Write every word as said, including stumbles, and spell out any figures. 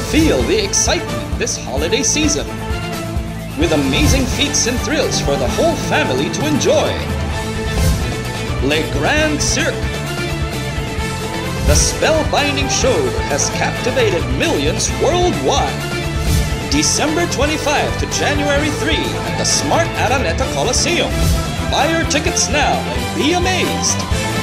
Feel the excitement this holiday season, with amazing feats and thrills for the whole family to enjoy. Le Grand Cirque. The spellbinding show has captivated millions worldwide. December twenty-fifth to January third at the Smart Araneta Coliseum. Buy your tickets now and be amazed!